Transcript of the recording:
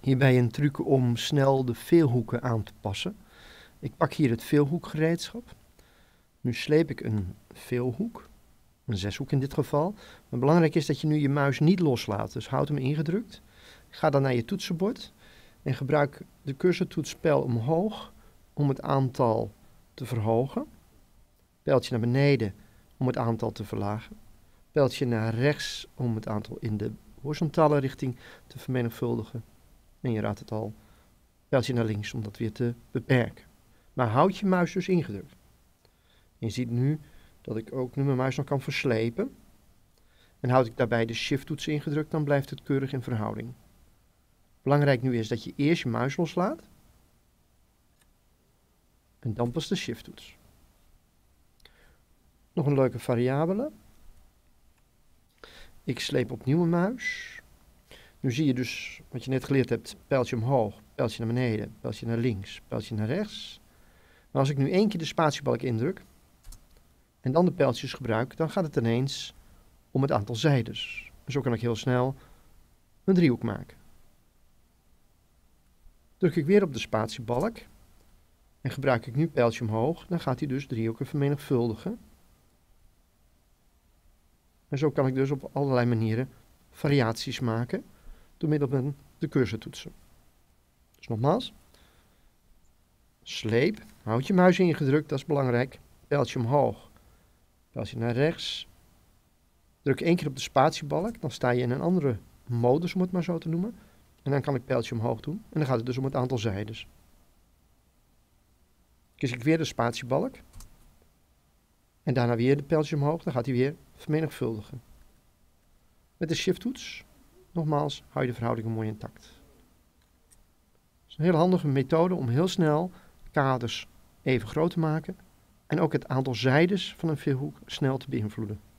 Hierbij een truc om snel de veelhoeken aan te passen. Ik pak hier het veelhoekgereedschap. Nu sleep ik een veelhoek, een zeshoek in dit geval. Maar belangrijk is dat je nu je muis niet loslaat, dus houd hem ingedrukt. Ga dan naar je toetsenbord en gebruik de cursortoets pijl omhoog om het aantal te verhogen. Pijltje naar beneden om het aantal te verlagen. Pijltje naar rechts om het aantal in de horizontale richting te vermenigvuldigen. En je raadt het al, pijltje naar links om dat weer te beperken. Maar houd je muis dus ingedrukt. En je ziet nu dat ik ook nu mijn muis nog kan verslepen. En houd ik daarbij de shift-toets ingedrukt, dan blijft het keurig in verhouding. Belangrijk nu is dat je eerst je muis loslaat. En dan pas de shift-toets. Nog een leuke variabele. Ik sleep opnieuw mijn muis. Nu zie je dus wat je net geleerd hebt. Pijltje omhoog, pijltje naar beneden, pijltje naar links, pijltje naar rechts. Maar als ik nu 1 keer de spatiebalk indruk en dan de pijltjes gebruik, dan gaat het ineens om het aantal zijdes. Zo kan ik heel snel een driehoek maken. Druk ik weer op de spatiebalk en gebruik ik nu pijltje omhoog, dan gaat hij dus driehoeken vermenigvuldigen. En zo kan ik dus op allerlei manieren variaties maken door middel van de cursortoetsen. Dus nogmaals, sleep, houd je muis ingedrukt, dat is belangrijk. Pijltje omhoog, pijltje naar rechts. Druk 1 keer op de spatiebalk, dan sta je in een andere modus, om het maar zo te noemen. En dan kan ik pijltje omhoog doen en dan gaat het dus om het aantal zijdes. Kies ik weer de spatiebalk en daarna weer de pijltje omhoog, dan gaat hij weer vermenigvuldigen. Met de shift-toets, nogmaals, hou je de verhoudingen mooi intact. Het is een heel handige methode om heel snel kaders even groot te maken en ook het aantal zijdes van een veelhoek snel te beïnvloeden.